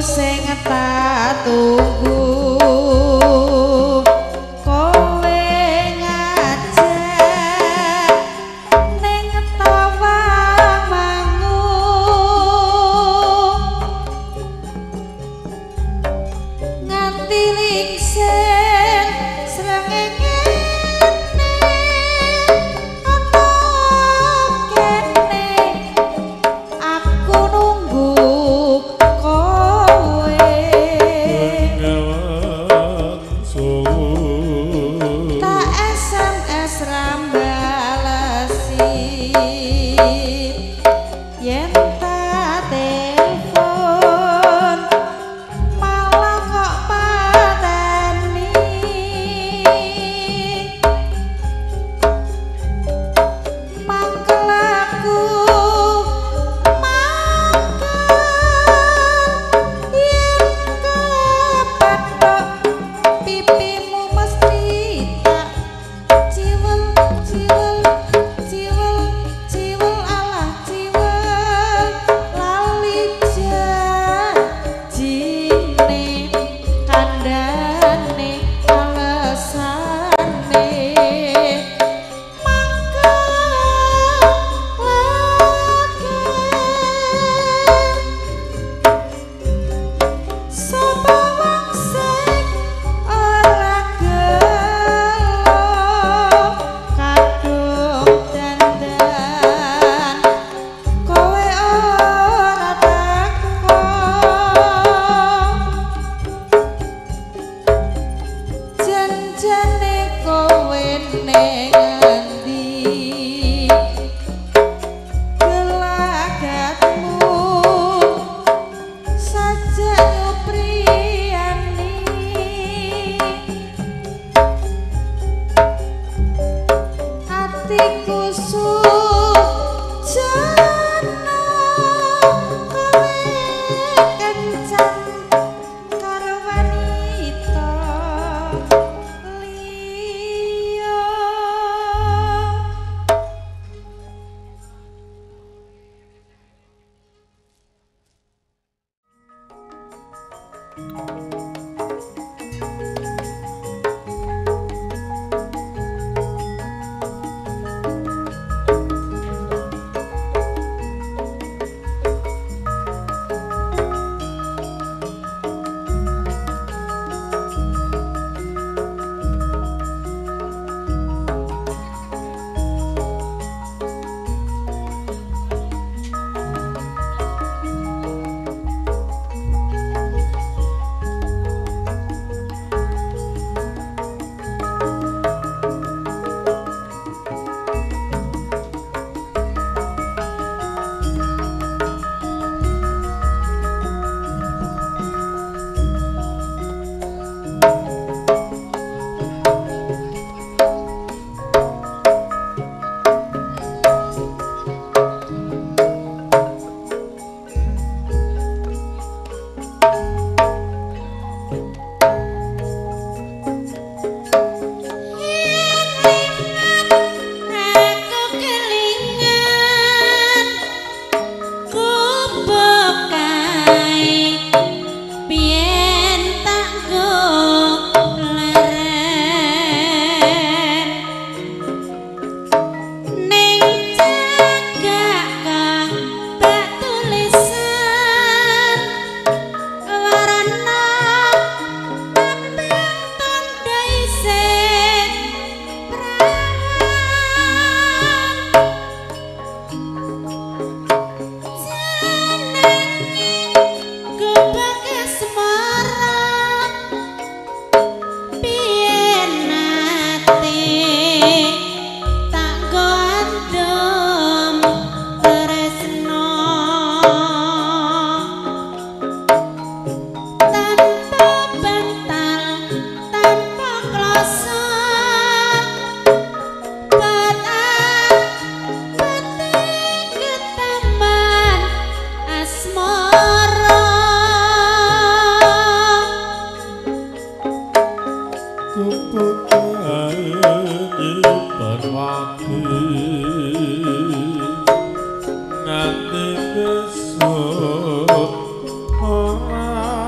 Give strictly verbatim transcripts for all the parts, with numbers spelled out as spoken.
sing tak tunggu kowe ngajak ning Tawangmangu nganti lingsir srengenge nganti besok ora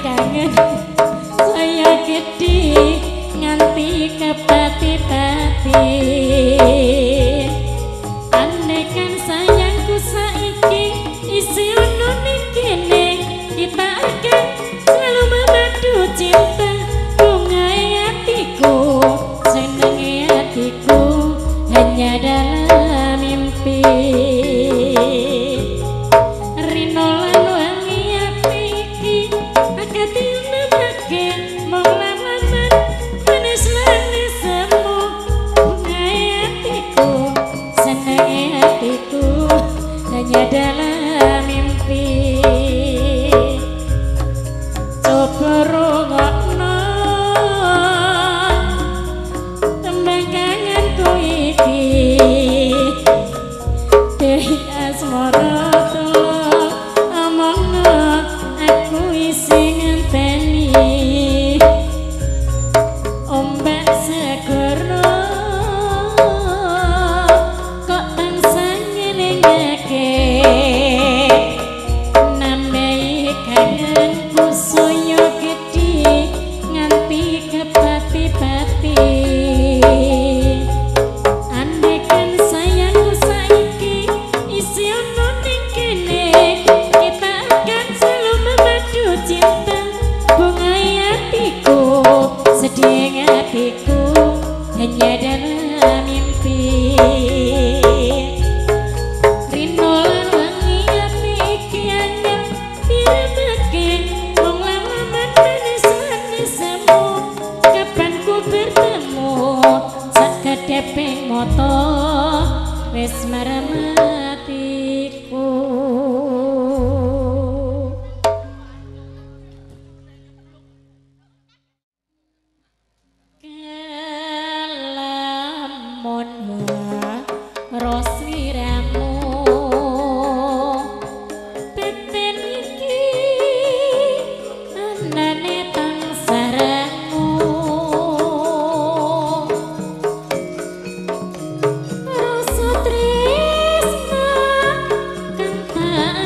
kangen saya gede nganti kepati-pati andekan sayangku saiki isi ono ning kene kita akan selalu memadu cinta bungai hatiku senenge hatiku hanya dalam mimpi Rino lan wangi ati iki akati nemake mong laman manis manis semu bungai hatiku senenge hatiku hanya dalam mimpi coba rungokno tembang kangenku iki Dehi asmara tolong omongno aku isi ngenteni ombak segoro kok tansah nyenengake nambahi kangenku saya gede nganti kepati-pati andekan sayangku saiki isi ono ning kene kita akan selalu memadu cinta bungai hatiku sedih hatiku hanya dalam mimpi Rino lan wangi ati iki anyep diremake mong laman manis manis semu kapan ku bertemu sak kedeping moto wis marem atiku kelamun rosiramu peten iki anane tangsaramu rasa tresna kang tak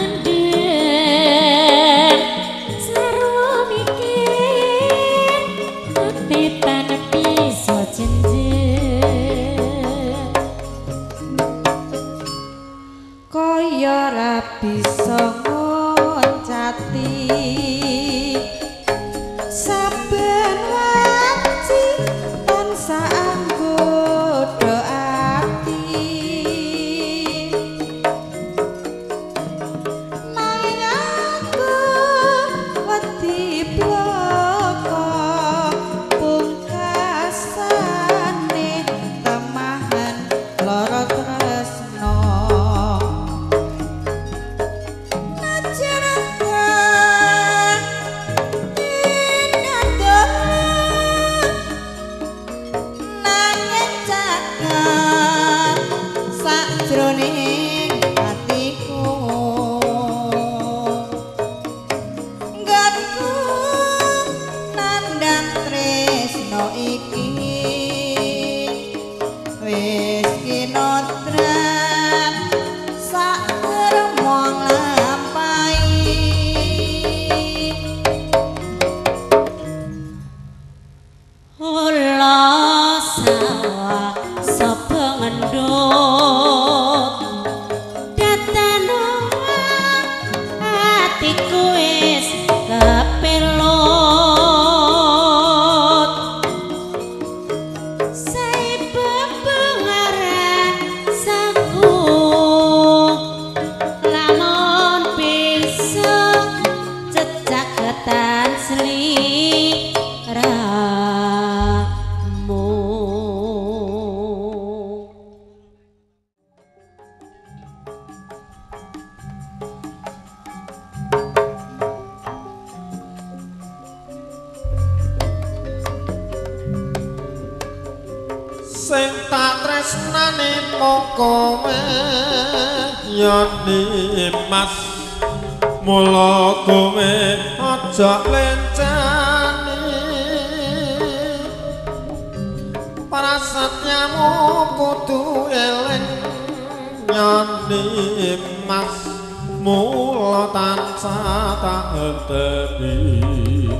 andhen sarwa mikir ati tanpa iso jenjen kaya ra bisa ngoncati saben waci tansah anggodo ati nanging aku wedi bloko pungkasane temahan lara tresno sakjroning atiku nggonku nandang tresno iki wis kinotran sak remong lampahi Ola sawah sapa ngendut datano atiku wis kepelut sai bebengaran saku lamun bisa jejak ketan seliramu sing tak tresnani mung kowe ya Dimas mula kowe aja lencani prasetyamu kudu eling ya Dimas mula tansah tak enteni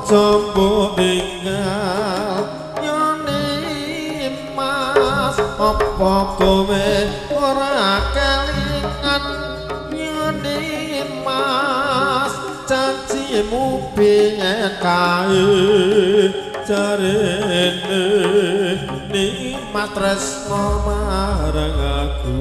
Jombo tinggal Yoni mas apa kowe ora kelingan Yoni mas janjimu piye kae jarene ni mas tresno marang aku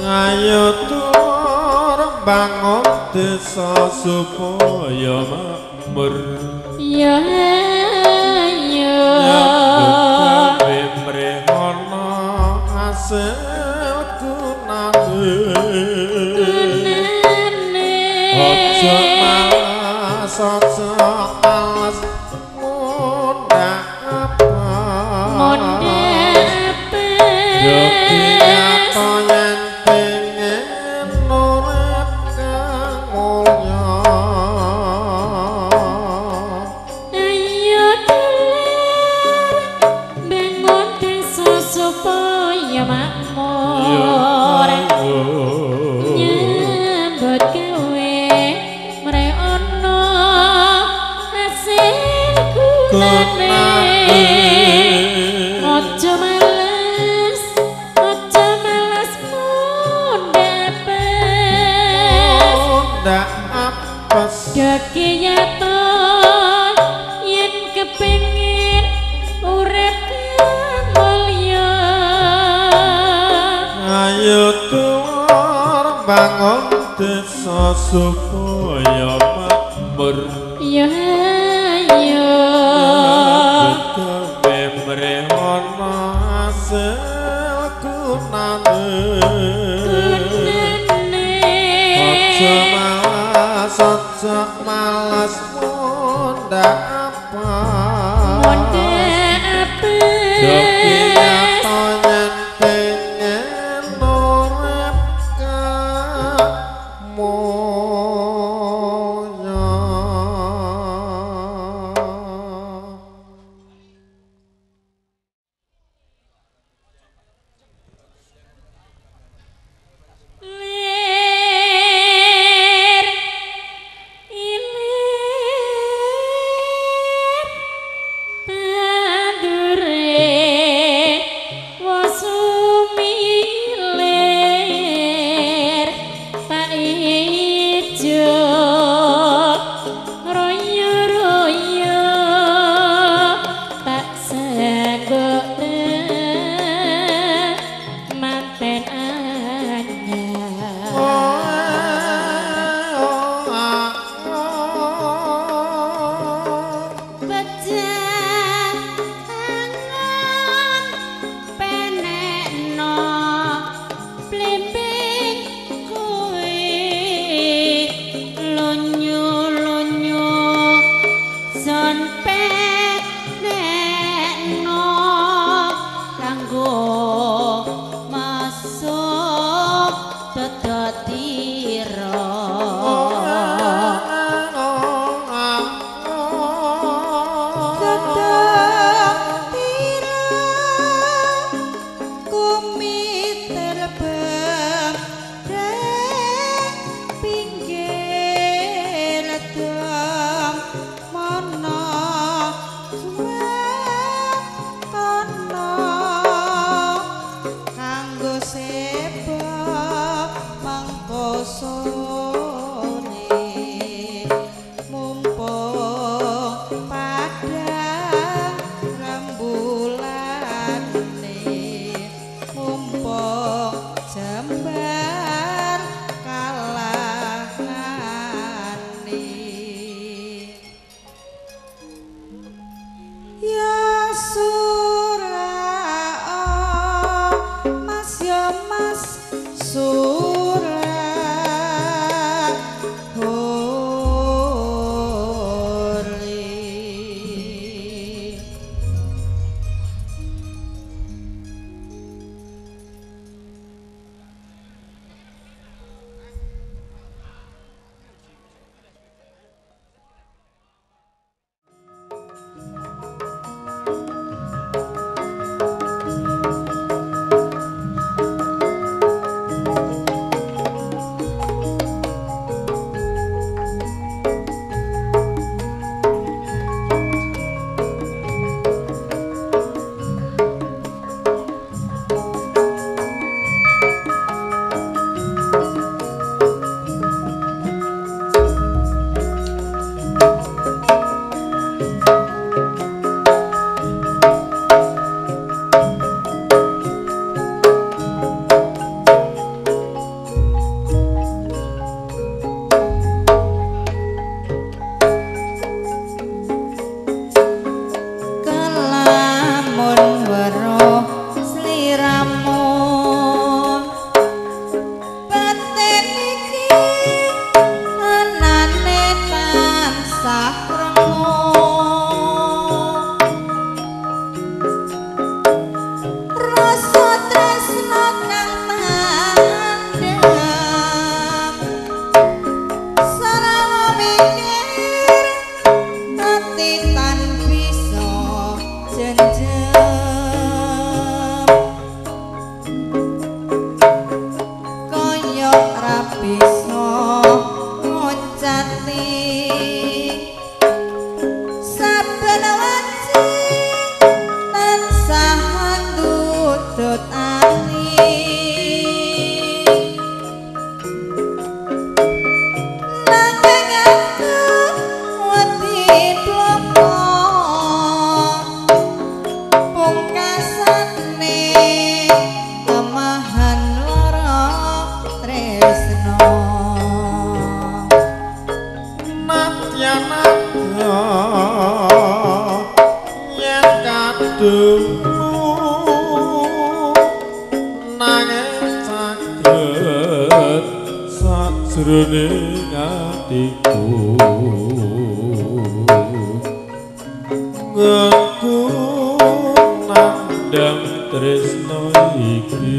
bangun desa supaya makmur makmur ya ya mimre ana hasilku nane aja malas aja malas muda apa muda apa yo nyata yen pengen urip kang mulya ayo dulur bangun desa supaya makmur nyambut gawe mre ono hasil gunane ojo males ojo males muda apes ndak apes gage yato yen kepengin urip kang mulya ayo tur bangun desa supaya makmur ya ya kememre ana hasil gunane aja malas aja malas muda apa muda apes Joki nyata yen pengen urip kang mulya lir ilir padure wasumilir pak ijo royo-royo tak senggokne manten anyar Bejangan penekno blimbing kowe lunyu-lunyu son penekno kanggo masuk tetotiro Mumpung padang rembulane mumpung jembar kalahane ya surah mas ya mas surah jroning atiku ngaku nandang tresno iki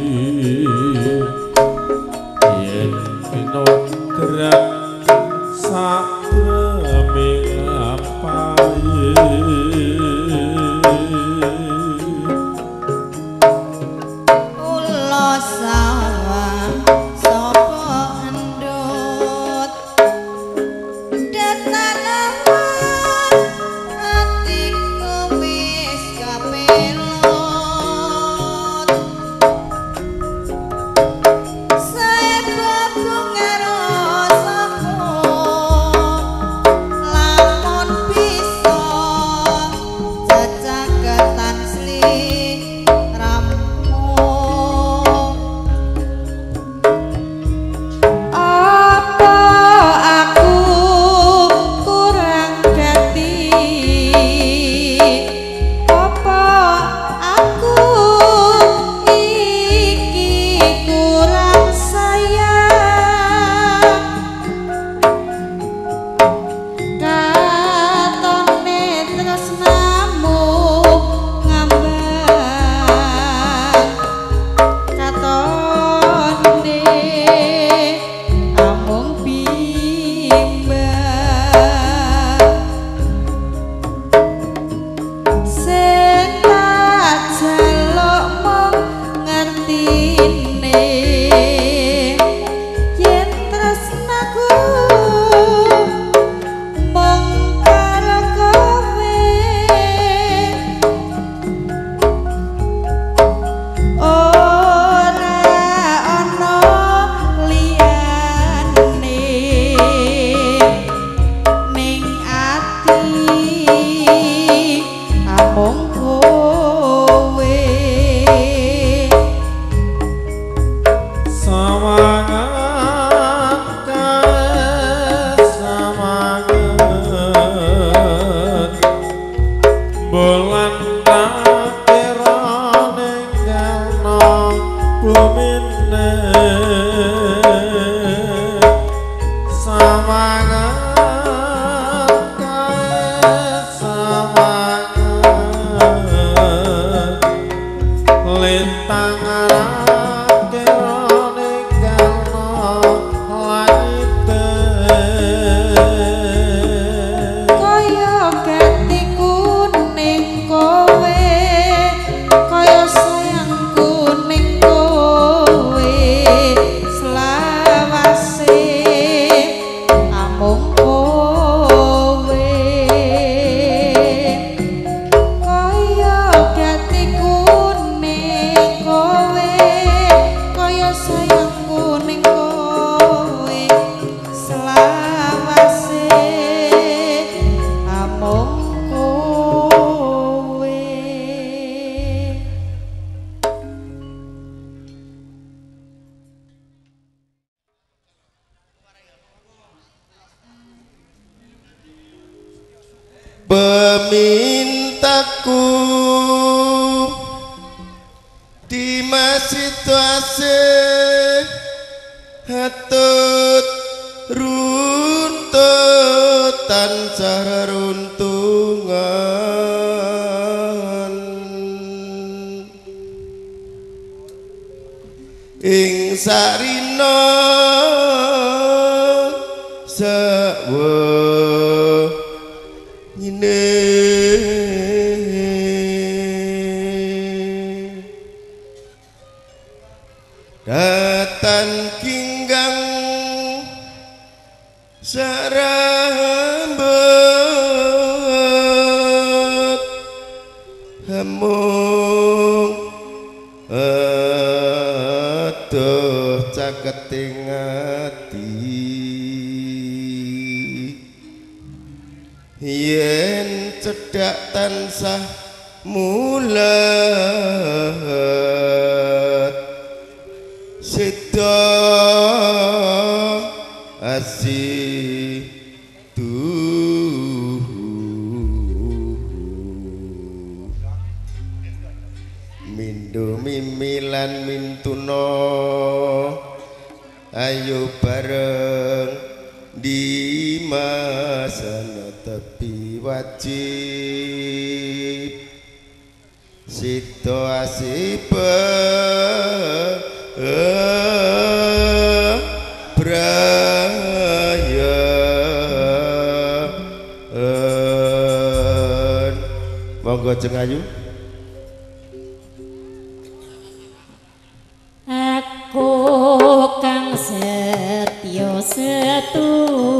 yen pinodran sakrame lampahe ulo sawah sapa endut datanawan atiku wis kapelut sae bunga rasaku lamun bisa jajaketan sliramu apa aku kurang gati apa aku iki kurang sayang katone tresnamu ngambang katone amung bimbang sing tak jaluk mung ngertine yen tresnaku mung karo kowe ora ana liyane ning ati amung kowe sawangan kae sawangan bolan takira ninggalno lumine sawangan kae sawangan lintang arake ninggalno laite kaya gatiku ning kowe kaya sayangku ning kowe selawase amung kowe kaya gatiku ning kowe kaya sayangku ning kowe selawase amung kowe pemintaku di situasi hatut runtut tansah runtungan ing sarina sawa nyine datan kinggang sarambut hamung aduh caketing ati yen cedhak tansah mulat sida asih tuh mindo mimilan mintuna ayo bareng di masana tepi wajib situasi beraya monggo Jeng Ayu. Aku kang setya setu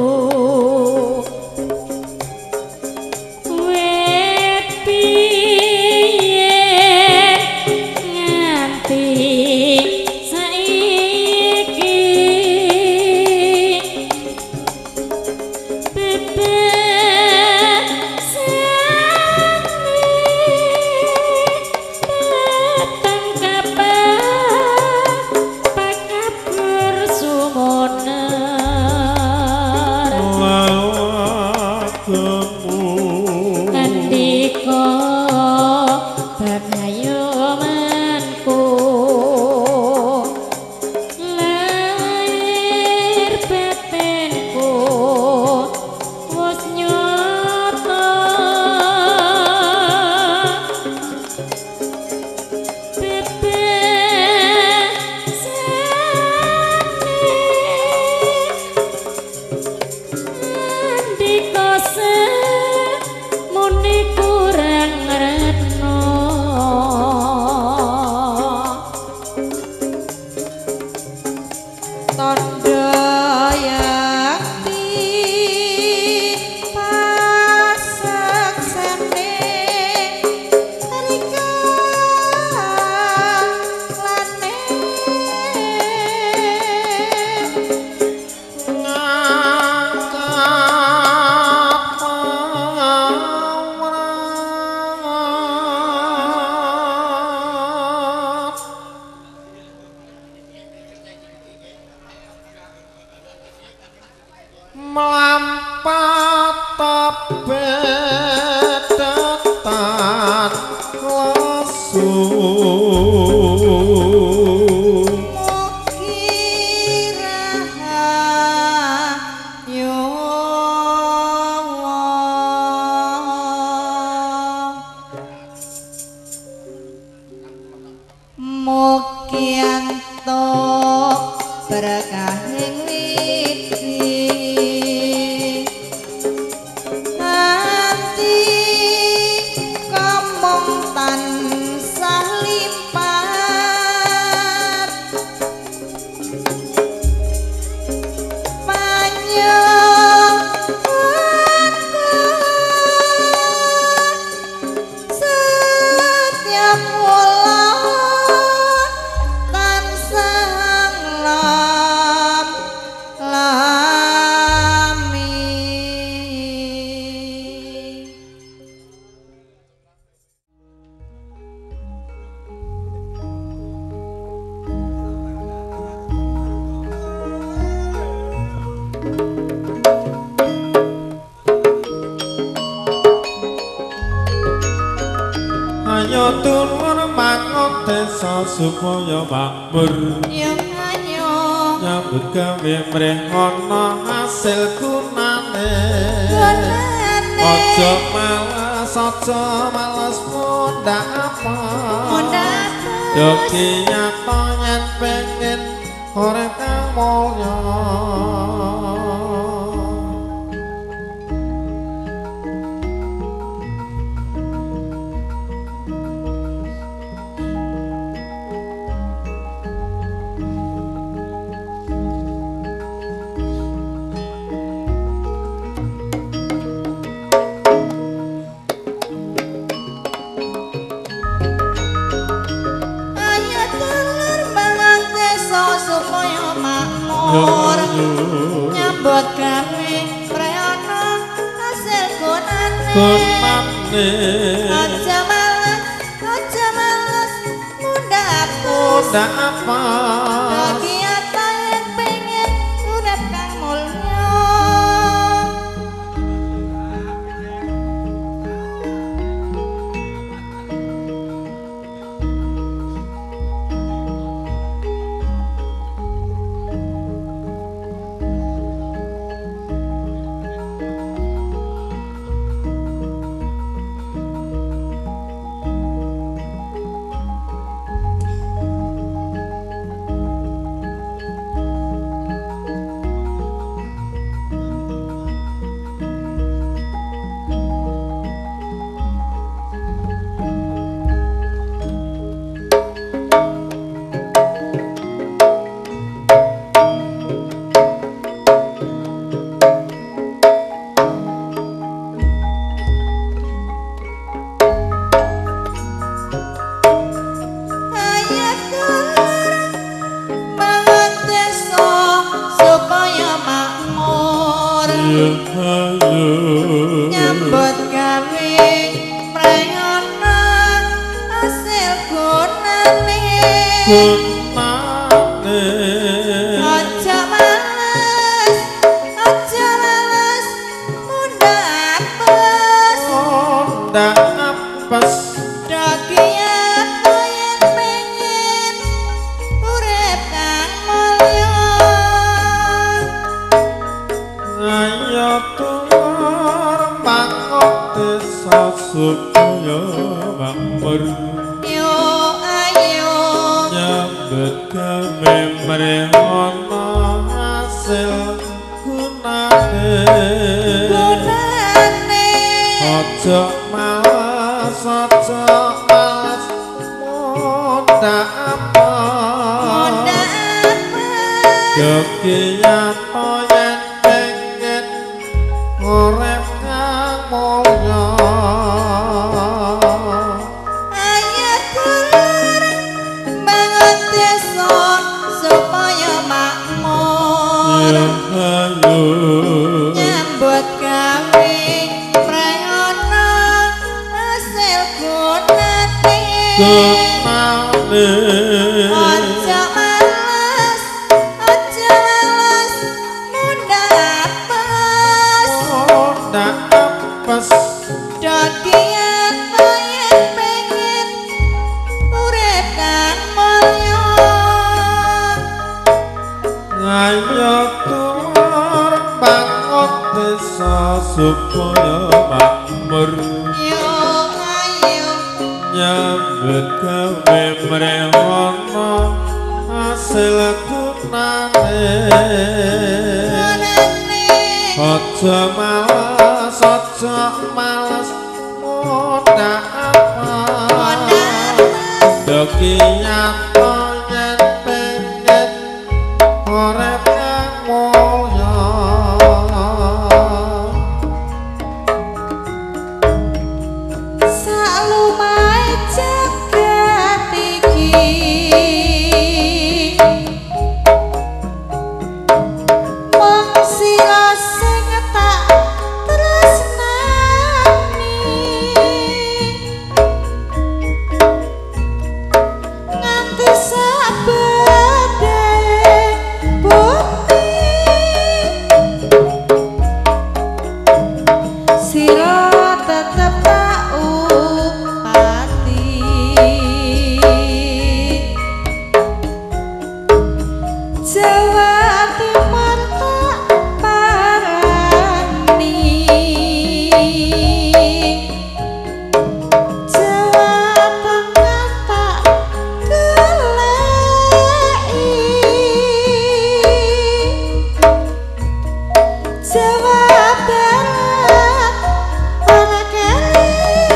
supaya makmur Yung anyo nyambut gawe mreh ana hasil gunane gunane aja malas aja malas mundhak apa mundhak doki nyata yen pengen urip kang mulya nyambut gawe priyana hasil gunane gunane aja males aja males mundhak mundhak apa kegiatan yang pengen urip kang mulya nyambut gawe prayana hasil gunane gunane aja males aja males munda apes munda apes daki apa yang pengen urip kang mulya ayo tur mangkok desa supaya makmur yo ayo nyambut gawe mrehana hasil gunane gunane aja malas aja malas munda apa munda apes yogi nyato yen pengen urip kang mulya ayo dulur bangun desa supaya makmur ayo nyambut gawe prayana hasil gunane gunane aja males aja males munda apes munda apes daki apa yang pengen urip kang mulya ayo tur bangun desa supaya makmur yo ayo nyambut gawe mrehana hasil gunane gunane aja malas aja malas munda apa munda apes daki nyato yen pengen urip kang mulya salumahe jagat iki mung sira sing tak tresnani nganti sabede bukti sira tetep tak upati Jawa Timur tak parani Jawa Tengah tak goleki Jawa Barat ora kali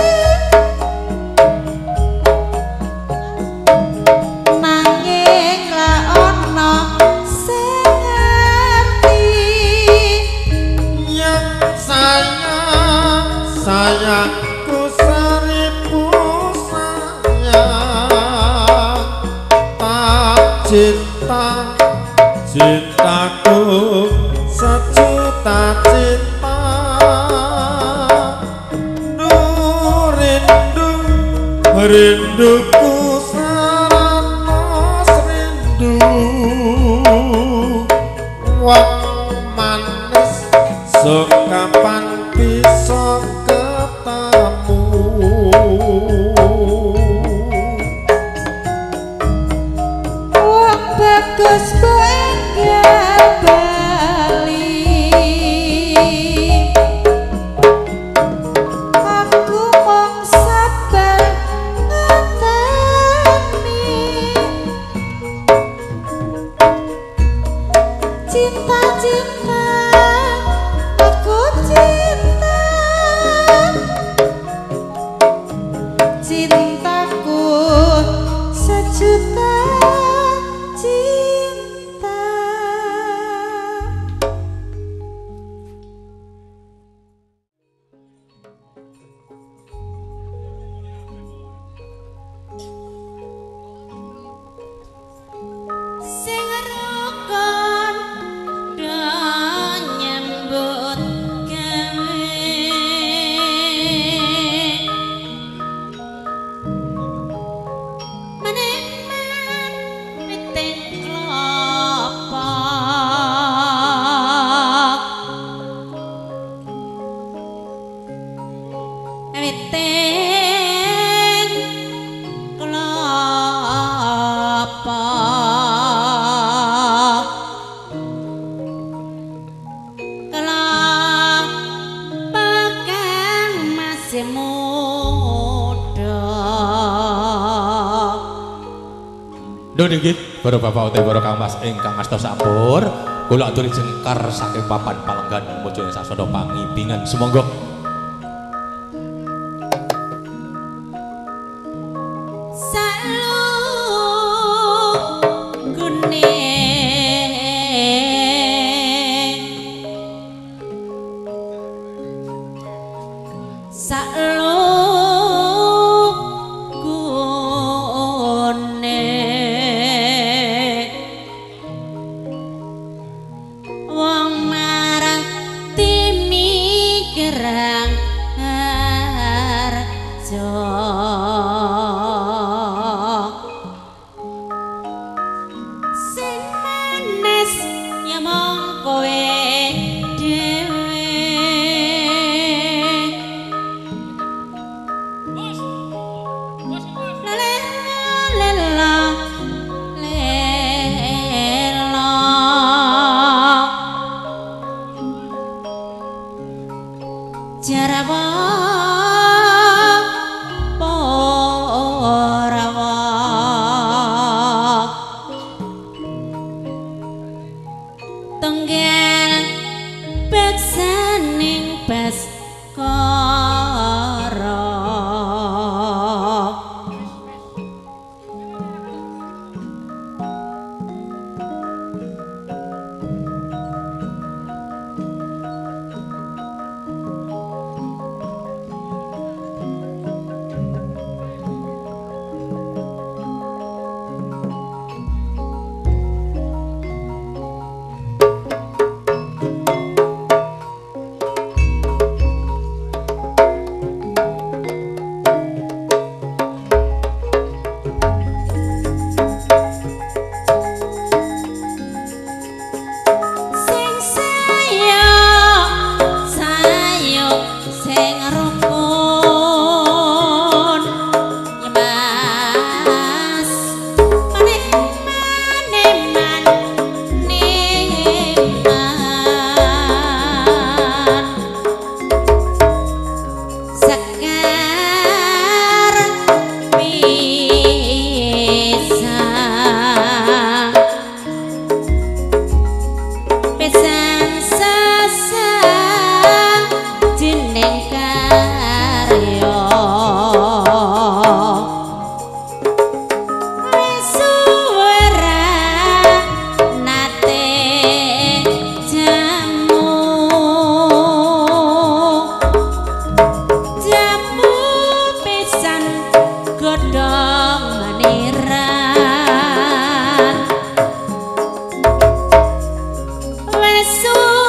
nanging la ono sing ngerti yang sayang sayangku seribu sayang tak cinta cintaku sejuta cinta nu rindu rinduku seratus rindu wong manis sok kapan bisa ketemu wong bagus kowe enggak bali aku mung sabar ngenteni cinta-cinta aku cinta cintaku sejuta cinta sing rukun Duh nggih, para bapak utawi para kangmas ingkang asta sampur, kula aturi jengkar saking papan palenggan mujane sasana pangimpingan sumangga. So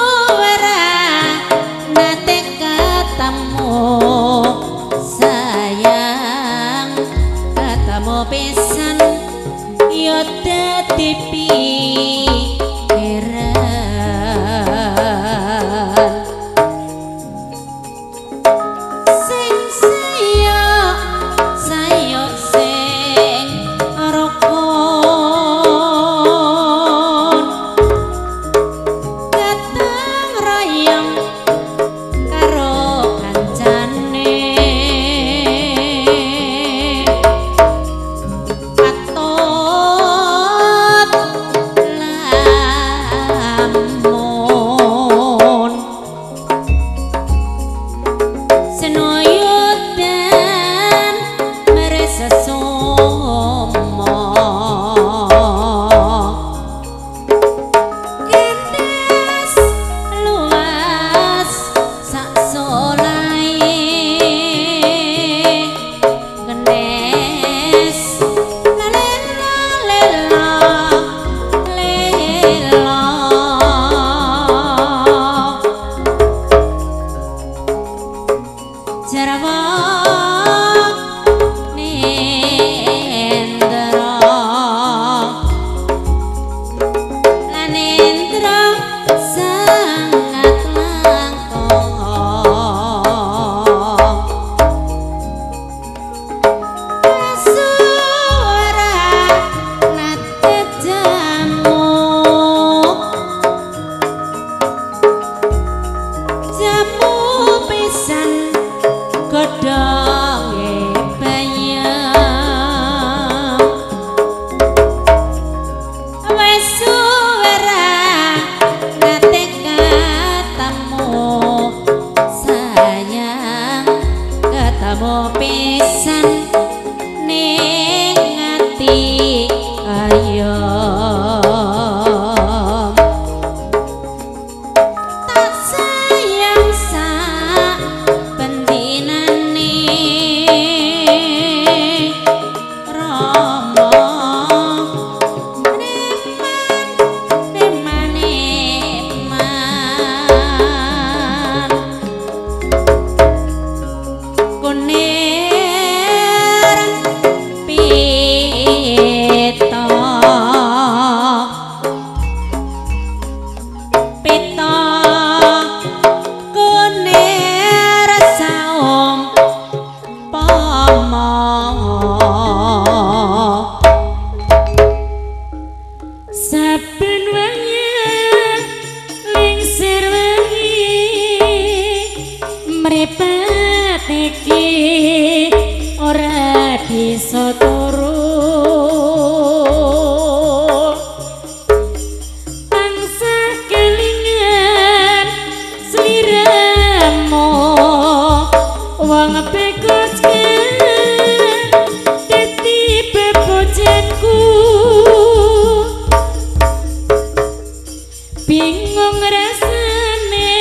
bingung rasane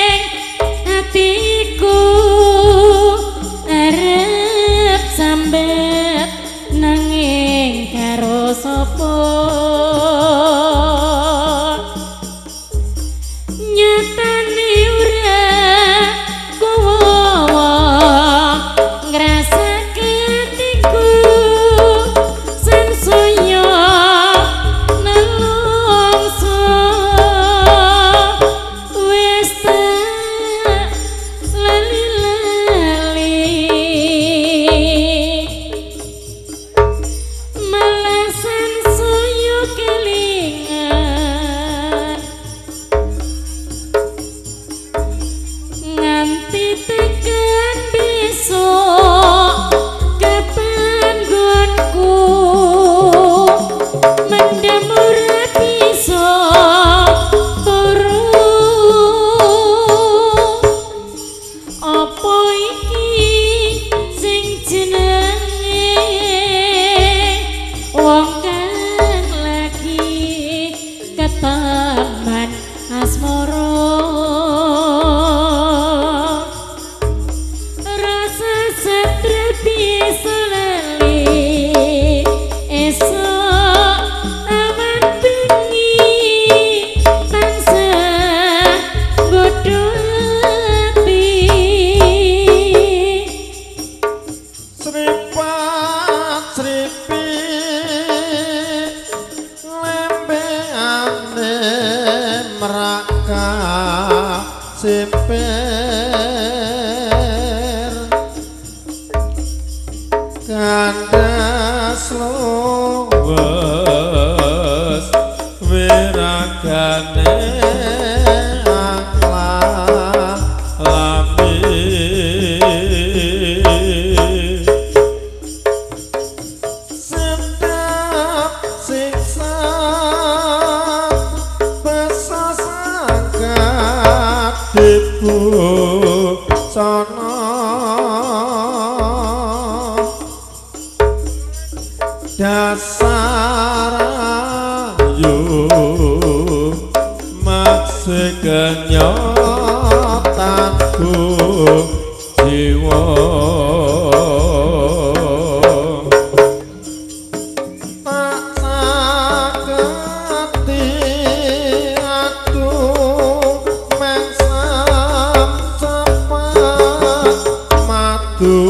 atiku arep sambet nanging karo sapa nyatane ora kuwowo ngrasake atiku sansaya nelongso wis tak lali-lali malah sansaya kelingan nganti tekan besok kapan gonku mendem ora bisa turu apa iki sing jenenge wong kang lagi keteman asmara rasa satre bisa lali esok awan bengi tansah godho ati Sripat sripi lembeane meraka simper kandas lowes wiragane aklah lami sedap siksa pesasangkat dibu sono dasar ayu maksud kenyatanku jiwa tak saketi aku mengsam cepat madu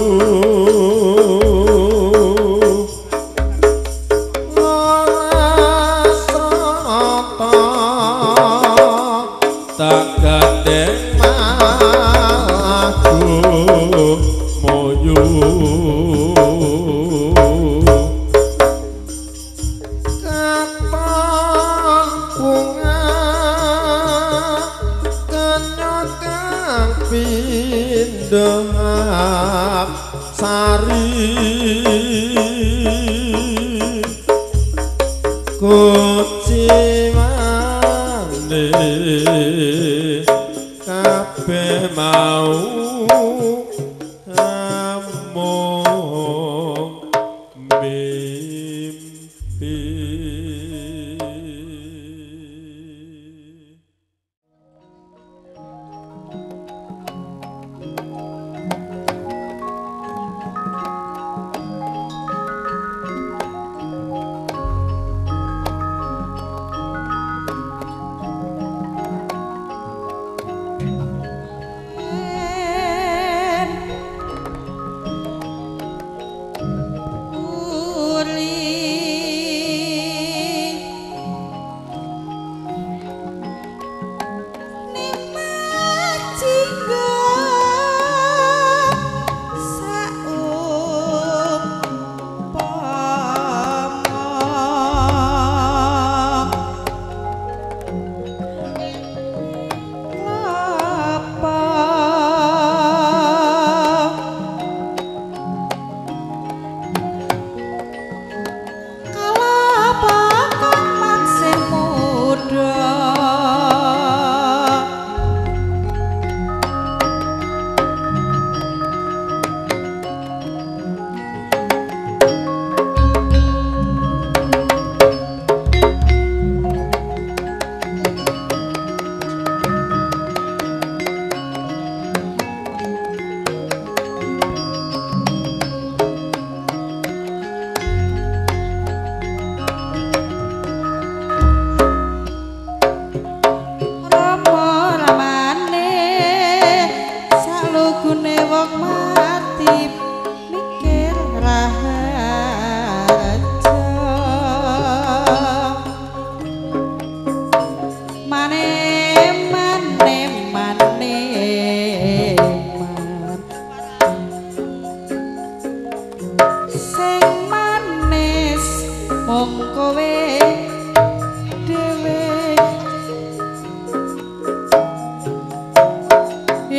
tak gandeng malaku moyo katon bunga kenyokang pindhah sari kunci mane kabeh mau amung mimpi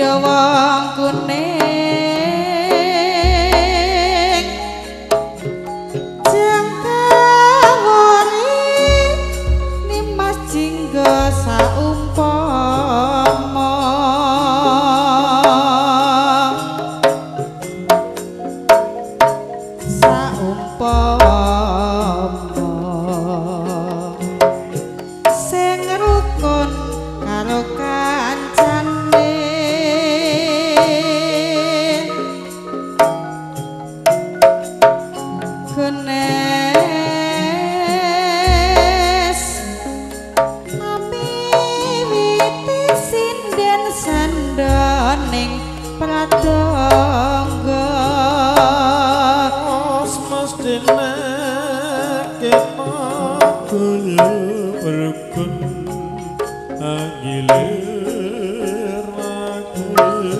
wong kuning jangkawari nimas jingga saumpama saumpama sing rukun karo kancane genes amiwiti sinden sandaning pradangga mestine kita kudu berkun agilir lagi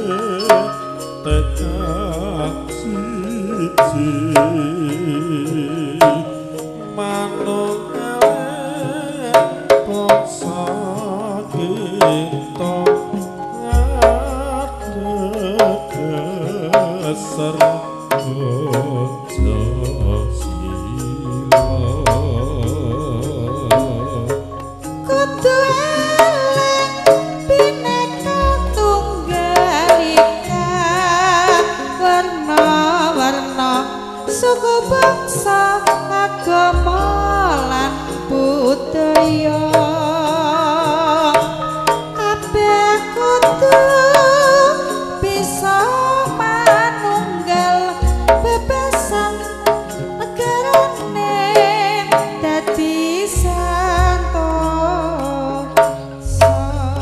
tekak siji manung elek paksa kita ngadeg dasar ojo sila kudu eling bineka tunggal ika warna-warna suku bangsa agama lan budaya kabeh kudu bisa manunggal bebasan negarane dadi santosa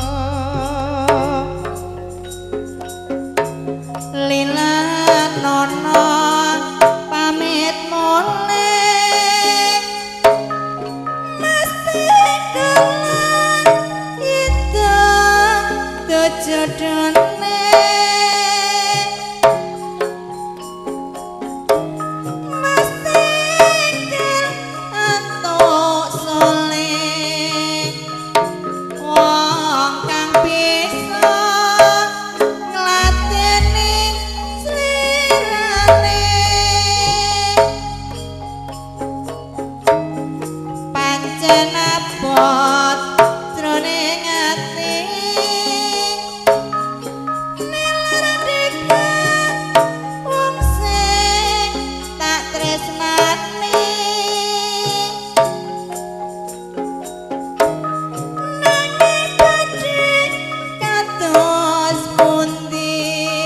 lila nono pamit mulih mesti kelang itu kejodone mesti kelantuk soleh wong kang bisa nglateni slirane pancen abot jroning ati nilardika wong sing tak tresnani nanging dadi kados pundi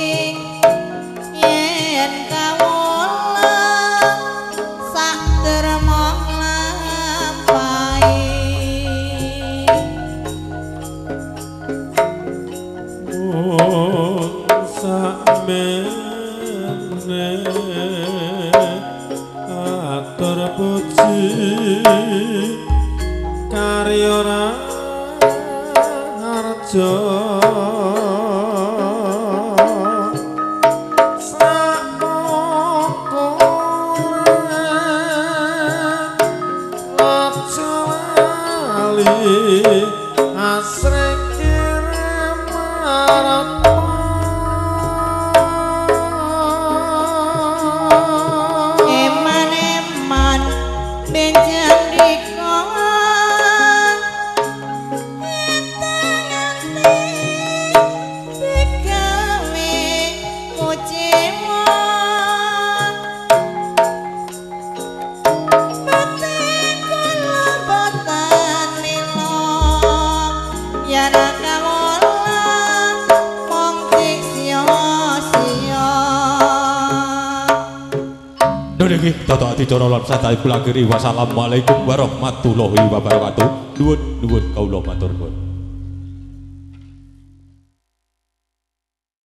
yen kawula sak dermong lampahi sakmene atur puji karya harjo asrek kirim marap eman-eman benjang diko entanganti digawe mujiwa batin kula boten lilo yen kawula mung sia-sia Niki toto adicara lan sadaya kula akhiri wassalamualaikum warahmatullahi wabarakatuh. Nuwun nuwun kawula matur nuwun.